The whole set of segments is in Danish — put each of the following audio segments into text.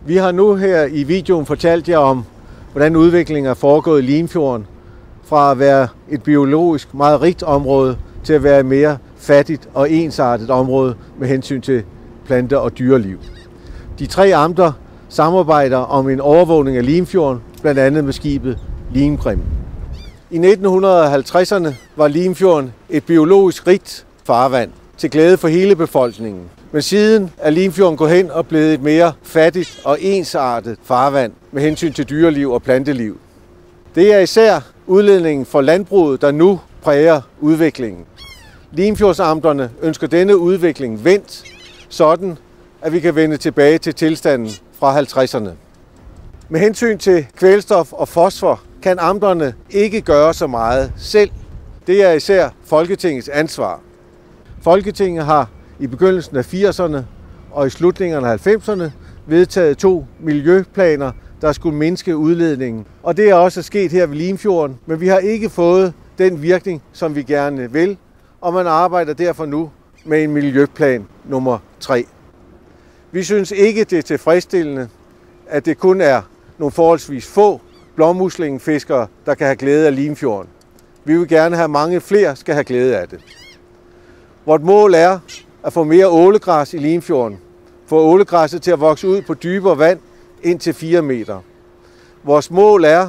Vi har nu her i videoen fortalt jer om, hvordan udviklingen er foregået i Limfjorden, fra at være et biologisk meget rigt område til at være et mere fattigt og ensartet område med hensyn til plante- og dyreliv. De tre amter samarbejder om en overvågning af Limfjorden, blandt andet med skibet Limgrim. I 1950'erne var Limfjorden et biologisk rigt farvand til glæde for hele befolkningen. Men siden er Limfjorden gået hen og blevet et mere fattigt og ensartet farvand med hensyn til dyreliv og planteliv. Det er især udledningen fra landbruget, der nu præger udviklingen. Limfjordsamterne ønsker denne udvikling vendt, sådan at vi kan vende tilbage til tilstanden fra 50'erne. Med hensyn til kvælstof og fosfor kan amterne ikke gøre så meget selv. Det er især Folketingets ansvar. Folketinget har i begyndelsen af 80'erne og i slutningen af 90'erne vedtaget 2 miljøplaner, der skulle mindske udledningen. Og det er også sket her ved Limfjorden, men vi har ikke fået den virkning, som vi gerne vil, og man arbejder derfor nu med en miljøplan nummer 3. Vi synes ikke, det er tilfredsstillende, at det kun er nogle forholdsvis få blåmuslingefiskere, der kan have glæde af Limfjorden. Vi vil gerne have mange flere skal have glæde af det. Vort mål er at få mere ålegræs i Limfjorden. Få ålegræsset til at vokse ud på dybere vand indtil 4 meter. Vores mål er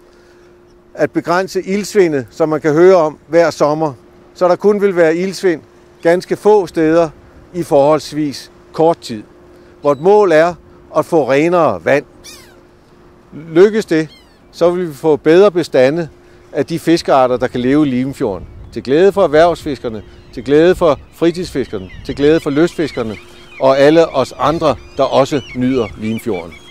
at begrænse iltsvindet, som man kan høre om hver sommer, så der kun vil være iltsvind ganske få steder i forholdsvis kort tid. Vort mål er at få renere vand. Lykkes det, så vil vi få bedre bestande af de fiskearter, der kan leve i Limfjorden. Til glæde for erhvervsfiskerne, til glæde for fritidsfiskerne, til glæde for lystfiskerne og alle os andre, der også nyder Limfjorden.